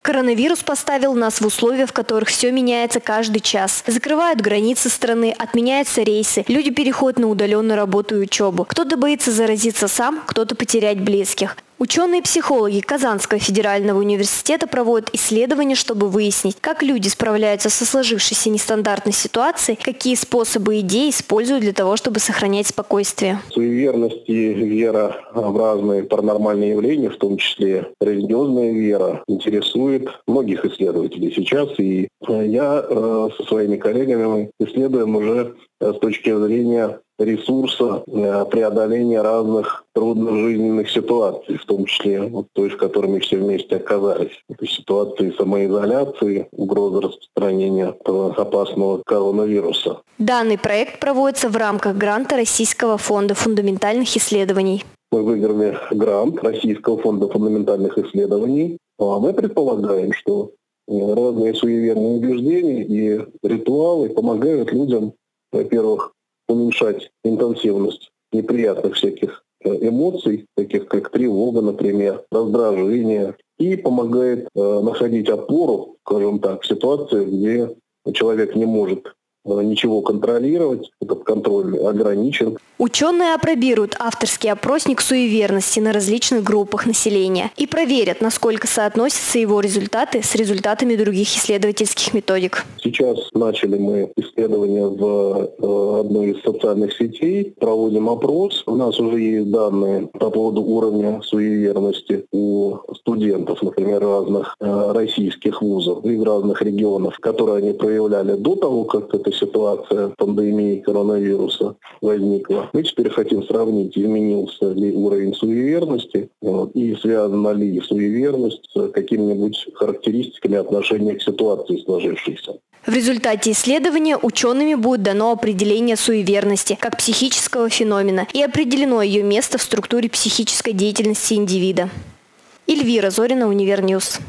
Коронавирус поставил нас в условия, в которых все меняется каждый час. Закрывают границы страны, отменяются рейсы, люди переходят на удаленную работу и учебу. Кто-то боится заразиться сам, кто-то потерять близких. Ученые-психологи Казанского федерального университета проводят исследования, чтобы выяснить, как люди справляются со сложившейся нестандартной ситуацией, какие способы и идеи используют для того, чтобы сохранять спокойствие. Суеверность и вера в разные паранормальные явления, в том числе религиозная вера, интересует многих исследователей сейчас. И я со своими коллегами мы исследуем уже с точки зрения ресурса преодоления разных трудных жизненных ситуаций, в том числе той, в которой мы все вместе оказались. Это ситуации самоизоляции, угрозы распространения опасного коронавируса. Данный проект проводится в рамках гранта Российского фонда фундаментальных исследований. Мы выиграли грант Российского фонда фундаментальных исследований. А мы предполагаем, что разные суеверные убеждения и ритуалы помогают людям, во-первых, уменьшать интенсивность неприятных всяких эмоций, таких как тревога, например, раздражение, и помогает находить опору, скажем так, в ситуации, где человек не может ничего контролировать, этот контроль ограничен. Ученые опробируют авторский опросник суеверности на различных группах населения и проверят, насколько соотносятся его результаты с результатами других исследовательских методик. Сейчас начали мы исследование в одной из социальных сетей, проводим опрос. У нас уже есть данные по поводу уровня суеверности у студентов, например, разных российских вузов и разных регионов, которые они проявляли до того, как эта ситуация пандемии коронавируса возникла. Мы теперь хотим сравнить, изменился ли уровень суеверности и связана ли суеверность с какими-нибудь характеристиками отношения к ситуации сложившейся. В результате исследования учеными будет дано определение суеверности как психического феномена и определено ее место в структуре психической деятельности индивида. Эльвира Зорина, Универньюз.